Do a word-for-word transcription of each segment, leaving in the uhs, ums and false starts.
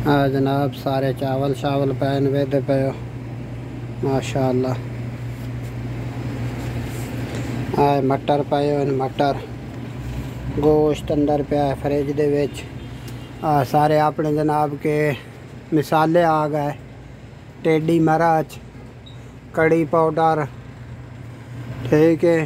हाँ जनाब, सारे चावल शावल पैन वेद पे माशाअल्लाह। हाँ मटर पे मटर गोश्त अंदर पे है फ्रिज दे विच। हाँ सारे अपने जनाब के मिसाले आ गए, टेडी मिर्च, कड़ी पाउडर, ठीक है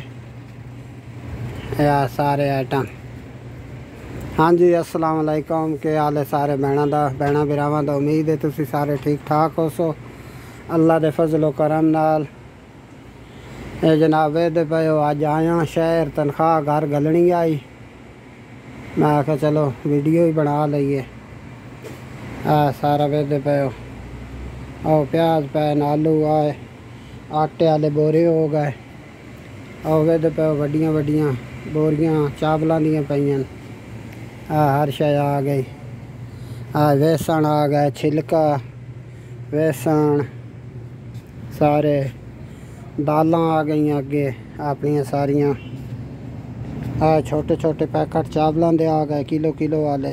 या सारे आइटम। हाँ जी अस्सलाम वालेकुम, के हाल है सारे भैनों का भैनों भरावां दा। उम्मीद है तुसी सारे ठीक ठाक हो सो अल्लाह दे फजलो करम नाल। ए जनाब वेदे पे अज आया शहर तनख्वाह घर गलनी आई, मैं आख्या चलो वीडियो ही बना लईए। आ सारा वेदे पे आओ प्याज पैन आलू आए, आटे वाले बोरे हो गए। आओ वेदे पे वड्डियां वड्डियां बोरियां चावलों दियां पईयां। आ हर शय आ गई। आ बेसन आ गए, छिलका बेसन सारे, दालां आ गई अगे अपनियां सारियां। आ छोटे छोटे पैकेट चावलों दे आ गए किलो किलो वाले।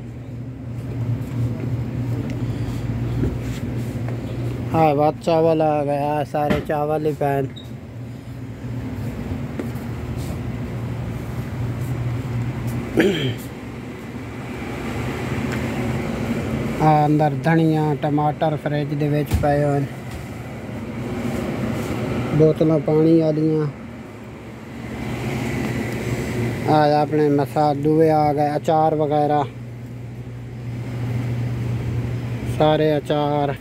हाँ बहुत चावल आ गए, आ सारे चावल ही पैन। हाँ अंदर धनिया टमाटर फ्रिज दे विच पए होए, बोतलों पानी वालियां। आ अपने मसाले दुए आ गए, अचार वगैरह सारे अचार।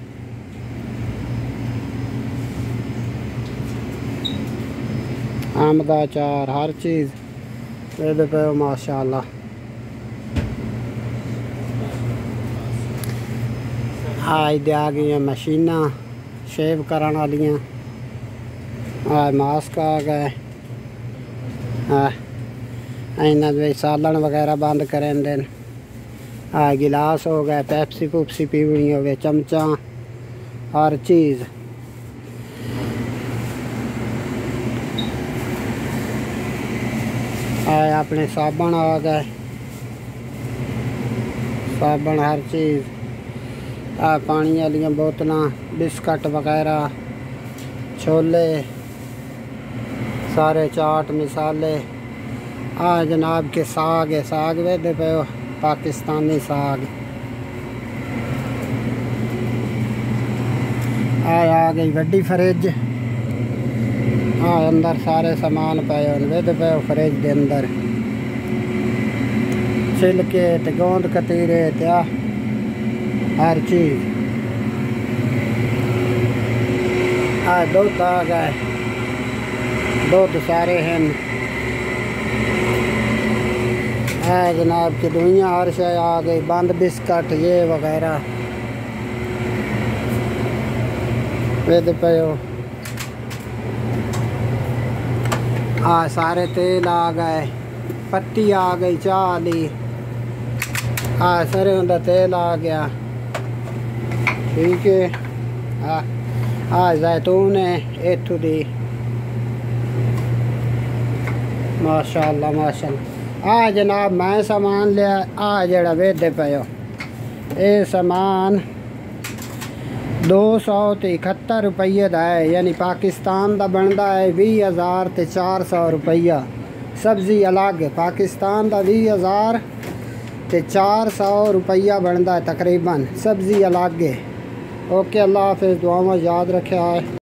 आम का अचार हर चीज़ ये पे माशाअल्लाह। हाँ इधर आ गई मशीना शेव करने वालियाँ। हाँ मास्क आ गए। हाँ इन्होंने सालन वगैरह बंद करें देन। हाँ गिलास हो गए, पैप्सी पुप्सी पीवनी हो गए, चमचा हर चीज़। हाँ अपने साबन आ गए, साबन हर चीज़। आ पानी वालियाँ बोतलां, बिस्कट वगैरह, छोले सारे, चाट मिसाले। आ जनाब के साग है, साग वेदे पे पाकिस्तानी साग। आ आ गई वड्डी फ्रिज। हाँ अंदर सारे सामान पे वेदे पे फ्रिज के अंदर, छिलके ते गोंद कतीरे ते हर चीज़। आ दुध आ गए, दुध सारे हैं। है जनाब की दुनिया हर शय आ गई, बंद बिस्कट ये वगैरह वेद पे। हाँ सारे तेल आ गए, पत्ती आ गई चाह वाली। हाँ सरसों का तेल आ गया, ठीक है। हाँ हाँ जैतून है इत्थों दी माशाअल्लाह माशाअल्लाह। आ जनाब मैं सामान लिया, आ जड़ा वेदे पे ये सामान दो सौ ते इकहत्तर रुपये का है, यानी पाकिस्तान का बनता है भी हज़ार ते चार सौ रुपया। सब्ज़ी अलग है, पाकिस्तान का भी हज़ार ते चार सौ रुपया बनता है तकरीबन, सब्ज़ी अलग है। ओके अल्लाह हाफ़िज़, दुआ में याद रखे।